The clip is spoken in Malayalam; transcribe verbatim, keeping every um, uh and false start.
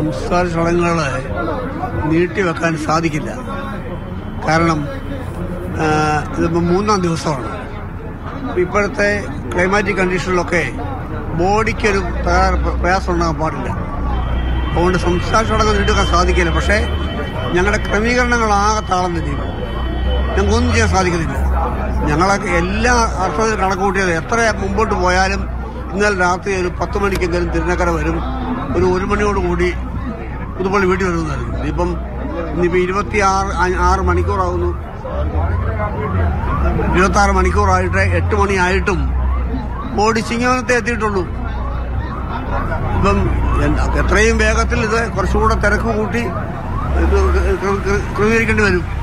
സംസ്കാര ചടങ്ങുകൾ നീട്ടിവെക്കാൻ സാധിക്കില്ല. കാരണം ഇതിപ്പോൾ മൂന്നാം ദിവസമാണ്. ഇപ്പോഴത്തെ ക്ലൈമാറ്റിക് കണ്ടീഷനിലൊക്കെ ബോഡിക്കൊരു പ്രയാസം ഉണ്ടാകാൻ പാടില്ല. അതുകൊണ്ട് സംസ്കാര ചടങ്ങ് നീട്ടിവെക്കാൻ സാധിക്കില്ല. പക്ഷേ ഞങ്ങളുടെ ക്രമീകരണങ്ങളാകെ താളം തെറ്റിയും ഞങ്ങൾക്കൊന്നും ചെയ്യാൻ സാധിക്കുന്നില്ല. ഞങ്ങളൊക്കെ എല്ലാ അർത്ഥത്തിലും കണക്ക് കൂട്ടിയത് എത്ര മുമ്പോട്ട് പോയാലും ഇന്നലെ രാത്രി ഒരു പത്ത് മണിക്കെങ്കിലും തിരുനക്കര വരും, ഒരു ഒരു മണിയോടുകൂടി പുതുപ്പള്ളി വീട്ടിൽ വരുന്നതായിരുന്നു. ഇനിയിപ്പം ഇനിയിപ്പോൾ ഇരുപത്തി ആറ് ആറ് മണിക്കൂറാവുന്നു. ഇരുപത്തി ആറ് മണിക്കൂറായിട്ട് എട്ട് മണിയായിട്ടും ബോഡി ചിങ്ങവനത്തെ എത്തിയിട്ടുള്ളൂ. ഇപ്പം എത്രയും വേഗത്തിൽ ഇത് കുറച്ചുകൂടെ തിരക്ക് കൂട്ടി ക്രമീകരിക്കേണ്ടി വരും.